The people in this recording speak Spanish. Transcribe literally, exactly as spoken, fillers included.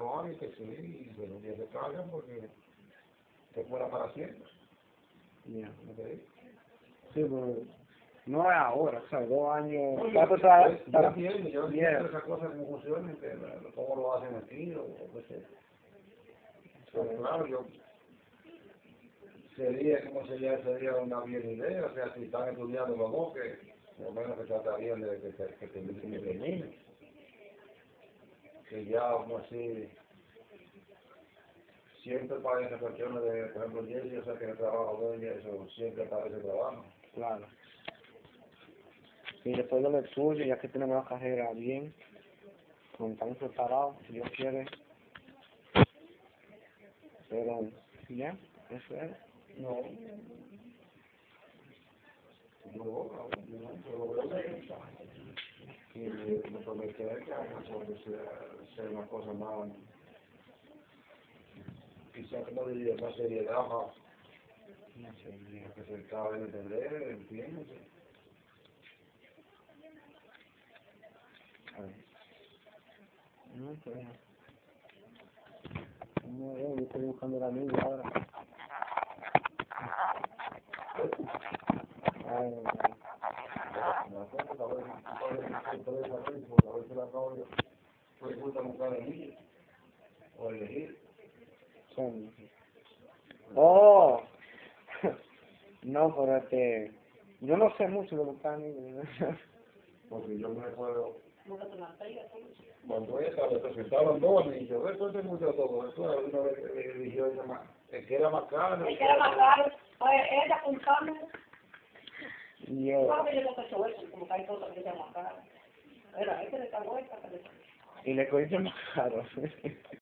no, hay que sí, y que los días se cargan porque te fuera para siempre. Yeah. ¿Okay? Sí, pero no es ahora, o sea, dos años. No, Ya yo, tú estás- yo, yo estás- entiendo, yo yeah. entiendo esas cosas cómo funcionan, que, la- cómo lo hacen aquí o, o qué sé. Pero claro, yo sería, como sería, sería una bien idea, o sea, si están estudiando los dos, que por lo menos que tratarían de que, que, que, que terminen. Que ya, como así, siempre para esas cuestiones de, por ejemplo, Jessy, yo sé que el trabajo de ella, eso siempre para ese trabajo. Claro. Y después de lo tuyo, ya que tenemos la carrera bien, con tan preparado, si Dios quiere. Pero, ya, eso es. No. No, no, no, pero lo veo. Y me prometer que haga porque sea, sea una cosa más, quizá como diría, más seriedad, más, No sé, ya. que se acabe de entender, entiéndase. A ver. No, pues. No, yo estoy buscando la niña ahora. Ay, Me acuerdo, a ver, a ver, a ver, a ver, porque a veces la novia le gusta buscar a ella, o elegir. son. Oh, no, pero este, yo no sé mucho de buscar niños. Porque yo me acuerdo, cuando ella estaba presentaban dos niños, esto es mucho todo, esto era una vez que eligió ella más, el que era más caro. El que era más caro, pues ella con Carmen, Y yo, sabe yo no he hecho eso, como que hay cosas que sean más caras. Era, este le está vuelta, que le y le cogiste más caro.